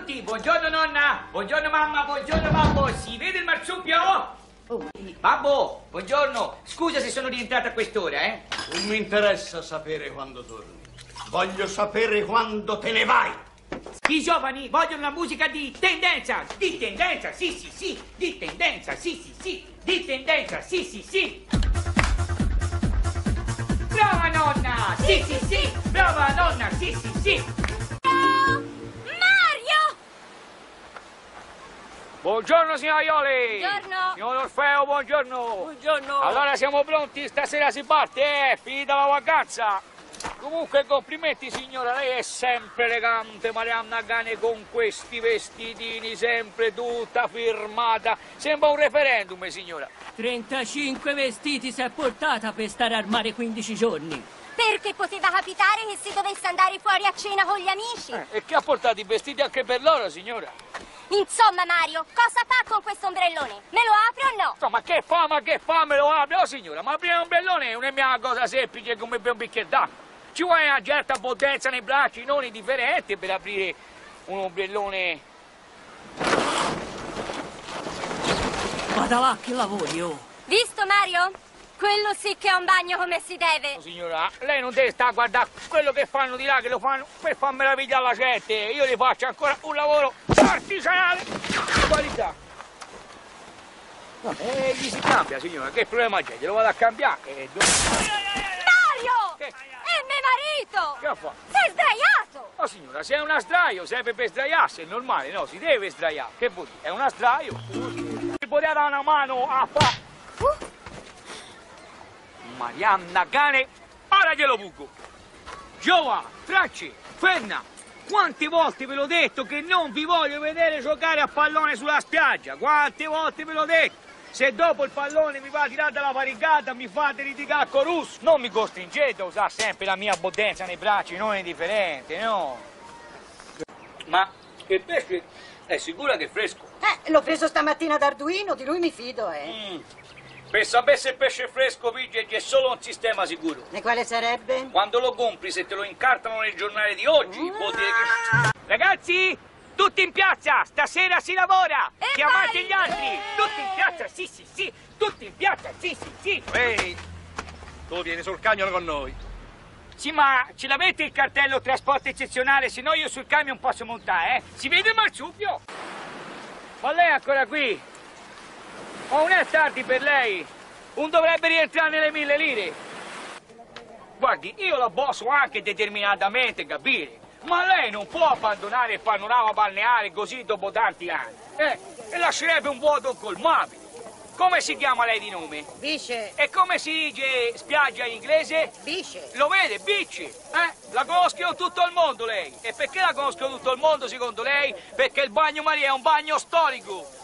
tutti, buongiorno nonna, buongiorno mamma, buongiorno babbo, si vede il marsupio? Babbo, buongiorno, scusa se sono rientrato a quest'ora, Non mi interessa sapere quando torni, voglio sapere quando te ne vai. I giovani vogliono la musica di tendenza, sì, di tendenza, sì, di tendenza, sì. Brava nonna, sì, brava nonna, sì. Mario! Buongiorno signorioli! Buongiorno! Signor Orfeo, buongiorno! Buongiorno! Allora siamo pronti, stasera si parte, finita la vacanza! Comunque complimenti signora, lei è sempre elegante, Marianna Gane, con questi vestitini, sempre tutta firmata. Sembra un referendum, signora. 35 vestiti si è portata per stare al mare 15 giorni. Perché poteva capitare che si dovesse andare fuori a cena con gli amici. E che ha portato i vestiti anche per loro, signora? Insomma, Mario, cosa fa con questo ombrellone? Me lo apri o no? No, ma che fa, me lo apre? Oh signora, ma aprire un ombrellone non è una cosa semplice come per un bicchiere d'acqua. Ci vuole una certa potenza nei bracci, non indifferenti, per aprire un ombrellone. Vada là che lavori, oh. Visto, Mario? Quello sì che è un bagno come si deve. Oh, signora, lei non deve stare a guardare quello che fanno di là, che lo fanno per far meravigliare la gente. Io le faccio ancora un lavoro artigianale di qualità. E gli si cambia, signora, che problema c'è? Glielo vado a cambiare. Mario! Che? È mio marito! Che fa? Sei sdraiato! Oh signora, se è una sdraio, serve per sdraiarsi, è normale, no? Si deve sdraiare. Che vuol dire? È una sdraio. Mi poteva dare una mano a fa... Marianna Gane, ora glielo buco. Giova, Tracci, Fenna, quante volte ve l'ho detto che non vi voglio vedere giocare a pallone sulla spiaggia? Quante volte ve l'ho detto? Se dopo il pallone mi va tirato dalla varicata, mi fate litigare con Russo, non mi costringete a usare sempre la mia potenza nei bracci, non indifferente, no? Ma il pesce è sicura che è fresco? L'ho preso stamattina da Arduino, di lui mi fido, Per sapere se il pesce è fresco, Vige, c'è solo un sistema sicuro. E quale sarebbe? Quando lo compri, se te lo incartano nel giornale di oggi, vuol dire che... Ragazzi, tutti in piazza, stasera si lavora! Chiamate gli altri! Tutti in piazza, sì, tutti in piazza, sì. Ehi, tu vieni sul camion con noi. Sì, ma ce l'avete il cartello trasporto eccezionale, se no io sul camion posso montare, Si vede il marsupio? Ma lei è ancora qui? Oh, non è tardi per lei? Non dovrebbe rientrare nelle 1000 lire? Guardi, io la posso anche determinatamente capire, ma lei non può abbandonare il panorama balneare così dopo tanti anni, E lascerebbe un vuoto colmabile. Come si chiama lei di nome? Bisce. E come si dice spiaggia in inglese? Bisce. Lo vede, Beach, La conosco tutto il mondo lei. E perché la conosco tutto il mondo secondo lei? Perché il bagno Maria è un bagno storico.